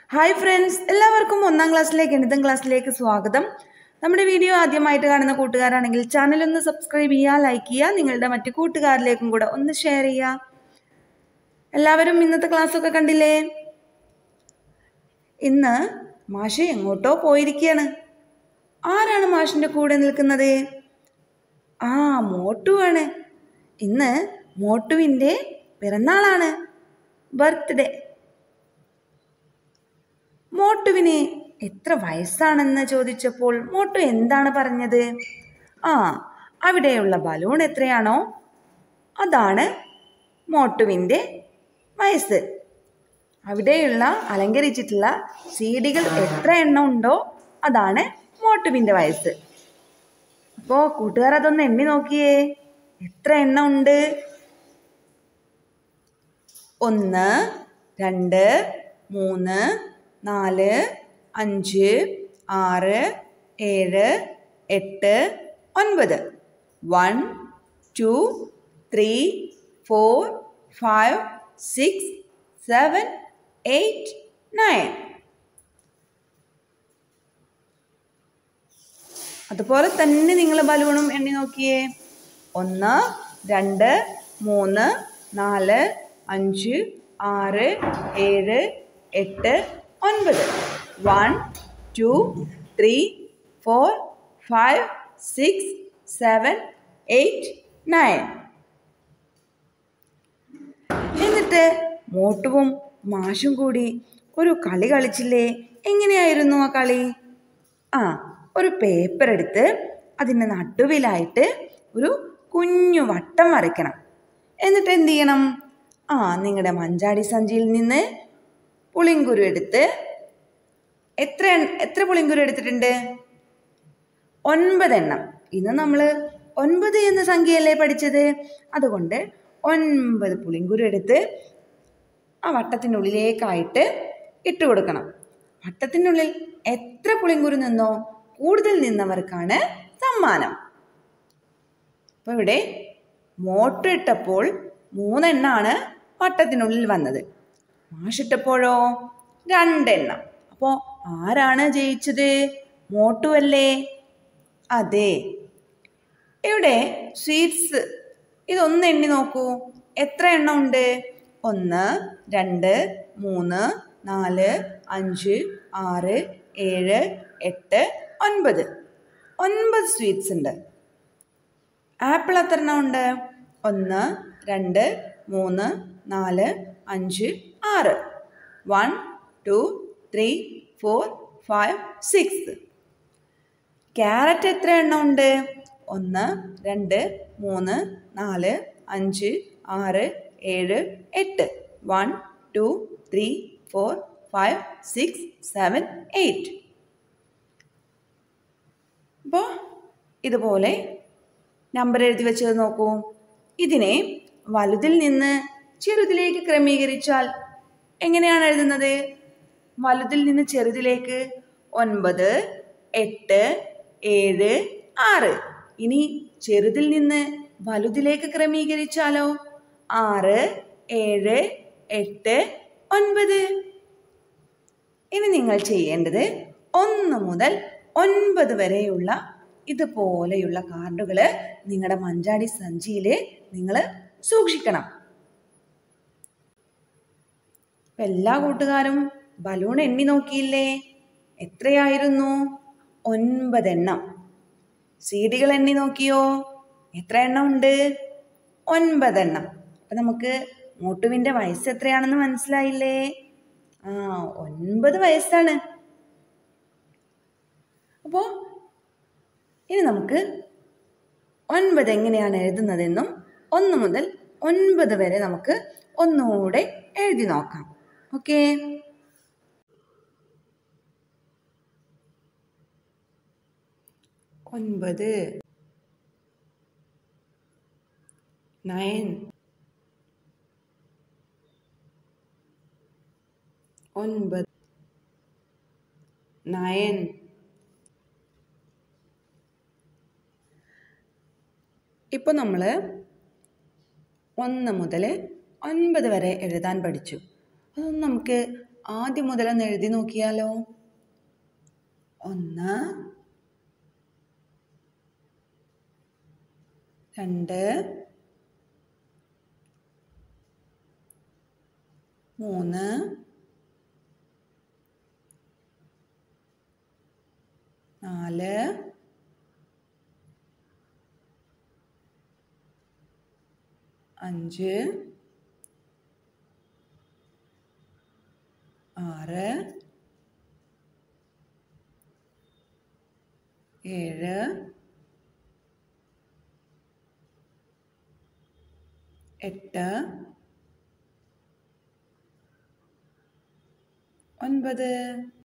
Hi friends, എല്ലാവർക്കും ഒന്നാം ക്ലാസ്സിലേക്ക് ഗണിതം ക്ലാസ്സിലേക്ക് സ്വാഗതം. നമ്മുടെ വീഡിയോ ആദ്യമായിട്ട് കാണുന്ന കൂട്ടുകാരാണെങ്കിൽ ചാനൽ ഒന്ന് സബ്സ്ക്രൈബ് ചെയ്യുക, ലൈക്ക് ചെയ്യുക, നിങ്ങളുടെ മറ്റു കൂട്ടുകാരിലേക്കും കൂടെ ഒന്ന് ഷെയർ ചെയ്യുക. എല്ലാവരും ഇന്നത്തെ ക്ലാസ് ഒക്കെ കണ്ടില്ലേ? ഇന്ന് മാഷ് എങ്ങോട്ടോ പോയിരിക്കുകയാണ്. ആരാണ് മാഷിന്റെ കൂടെ നിൽക്കുന്നത്? മോട്ടുവാണ്. ഇന്ന് മോട്ടുവിൻ്റെ പിറന്നാളാണ്, ബർത്ത്ഡേ. മോട്ടുവിന് എത്ര വയസ്സാണെന്ന് ചോദിച്ചപ്പോൾ മോട്ടു എന്താണ് പറഞ്ഞത്? അവിടെയുള്ള ബലൂൺ എത്രയാണോ അതാണ് മോട്ടുവിൻ്റെ വയസ്സ്. അവിടെയുള്ള അലങ്കരിച്ചിട്ടുള്ള സീഡികൾ എത്ര എണ്ണം ഉണ്ടോ അതാണ് മോട്ടുവിൻ്റെ വയസ്സ്. അപ്പോൾ കൂട്ടുകാർ അതൊന്ന് എണ്ണി നോക്കിയേ, എത്ര എണ്ണം ഉണ്ട്? 1 2 3 4 5 6 7 8 9. 1 2 3 4 5 6 7 8 9. അതുപോലെ തന്നെ നിങ്ങൾ ബലൂണും എണ്ണി നോക്കിയേ. 1 2 3 4 5 6 7 8 9. 1 2 3 4 5 6 7 8 9. എന്നിട്ട് മോട്ടുവും മാഷും കൂടി ഒരു കളി കളിച്ചില്ലേ? എങ്ങനെയായിരുന്നു ആ കളി? ഒരു പേപ്പർ എടുത്ത് അതിൻ്റെ നടുവിലായിട്ട് ഒരു കുഞ്ഞു വട്ടം വരയ്ക്കണം. എന്നിട്ട് എന്ത് ചെയ്യണം? നിങ്ങളുടെ മഞ്ചാടി സഞ്ചിയിൽ നിന്ന് പുളിങ്കുരു എടുത്ത് എത്ര പുളിങ്കുരു എടുത്തിട്ടുണ്ട്? 9 എണ്ണം. ഇന്ന് നമ്മൾ 9 എന്ന സംഖ്യയല്ലേ പഠിച്ചത്. അതുകൊണ്ട് 9 പുളിങ്കുരു എടുത്ത് ആ വട്ടത്തിനുള്ളിലേക്കായിട്ട് ഇട്ട് കൊടുക്കണം. വട്ടത്തിനുള്ളിൽ എത്ര പുളിങ്കുരു നിന്നോ കൂടുതൽ നിന്നവർക്കാണ് സമ്മാനം. അപ്പോൾ ഇവിടെ മോട്ട് ഇട്ടപ്പോൾ 3 എണ്ണമാണ് വട്ടത്തിനുള്ളിൽ വന്നത്. മാഷിട്ടപ്പോഴോ 2 എണ്ണം. അപ്പോൾ ആരാണ് ജയിച്ചത്? മോട്ടുവല്ലേ? അതെ. ഇവിടെ സ്വീറ്റ്സ് ഇതൊന്ന് എണ്ണി നോക്കൂ, എത്ര എണ്ണം ഉണ്ട്? 1 2 3 4 5 6 7 8 9. 9 സ്വീറ്റ്സ് ഉണ്ട്. ആപ്പിൾ എത്ര എണ്ണം ഉണ്ട്? 1 2 3 4 5 6. 1 2 3 4 5 6. ക്യാരറ്റ് എത്ര എണ്ണം ഉണ്ട്? 1 2 3 4 5 6 7 8. 1 2 3 4 5 6 7 8. അപ്പോൾ ഇതുപോലെ നമ്പർ എഴുതി വെച്ചത് നോക്കൂ. ഇതിനെ വലുതിൽ നിന്ന് ചെറുതിലേക്ക് ക്രമീകരിച്ചാൽ എങ്ങനെയാണ് എഴുതുന്നത്? വലുതിൽ നിന്ന് ചെറുതിലേക്ക് 9 8 7 6. ഇനി ചെറുതിൽ നിന്ന് വലുതിലേക്ക് ക്രമീകരിച്ചാലോ? 6 7 8 9. ഇനി നിങ്ങൾ ചെയ്യേണ്ടത് 1 മുതൽ 9 വരെയുള്ള ഇതുപോലെയുള്ള കാർഡുകൾ നിങ്ങളുടെ മഞ്ചാടി സഞ്ചിയിൽ നിങ്ങൾ സൂക്ഷിക്കണം. എല്ലാ കൂട്ടുകാരും ബലൂൺ എണ്ണി നോക്കിയില്ലേ? എത്രയായിരുന്നു? 9 എണ്ണം. സീഡികൾ എണ്ണി നോക്കിയോ? എത്ര എണ്ണം ഉണ്ട്? 9 എണ്ണം. അപ്പം നമുക്ക് മോട്ടുവിൻ്റെ വയസ്സ് എത്രയാണെന്ന് മനസ്സിലായില്ലേ? 9 വയസ്സാണ്. അപ്പോൾ ഇനി നമുക്ക് 9 എങ്ങനെയാണ് എഴുതുന്നതെന്നും 1 മുതൽ 9 വരെ നമുക്ക് ഒന്നുകൂടെ എഴുതി നോക്കാം. ഓക്കെ? 9 9 9 9. ഇപ്പോൾ നമ്മൾ 1 മുതൽ 9 വരെ എഴുതാൻ പഠിച്ചു. അതൊന്ന് നമുക്ക് ആദ്യം മുതലൊന്ന് എഴുതി നോക്കിയാലോ? 1 2 3 4 5 6 7 8 9